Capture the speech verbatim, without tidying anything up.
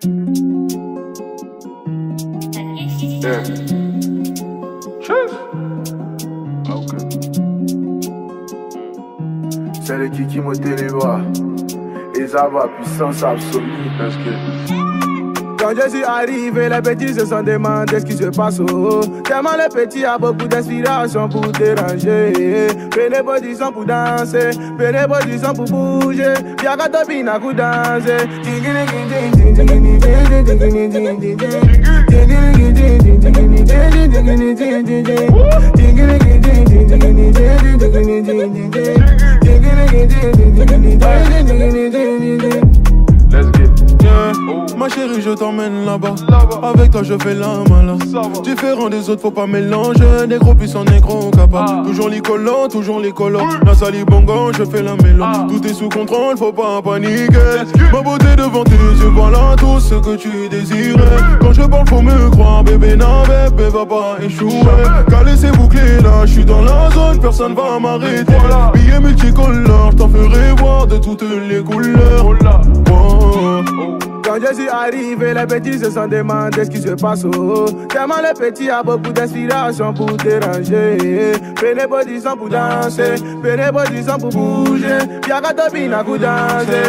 Yeah. Cheers. Ok. C'est le kiki moté les bras. Et ça va, puissance absolue. Let's get it. Quand je suis arrivé, les petits se sont demandé ce qui se passe. Oh. Tellement les petits a beaucoup d'inspiration pour déranger. Prenez vos du son pour danser, prenez vos du son pour bouger. Y'a qu'à topina pour danser. Let's get it. Yeah. Ma chérie, je t'emmène là-bas. Avec toi, je fais la malin. Différent des autres, faut pas mélanger. Négro puissant, négro capable. Ah. Toujours les collants, toujours les collants. La sali bongo, je fais la mélo. Ah. Tout est sous contrôle, faut pas paniquer. Ma beauté devant tes yeux, voilà tout ce que tu désirais. Quand je parle, faut me croire, bébé, non, bébé, va pas échouer. Calé, c'est bouclé là, je suis dans la zone, personne va m'arrêter. Voilà. Billets multicolores, je t'en ferai voir de toutes les couleurs. Oh. Quand je suis arrivé, les petits se sont demandé ce qui se passe. Oh. Tellement les petits a beaucoup d'inspiration pour déranger. Prenez vos du son pour danser, prenez vos du son pour bouger. Y'a qu'à topina pour danser.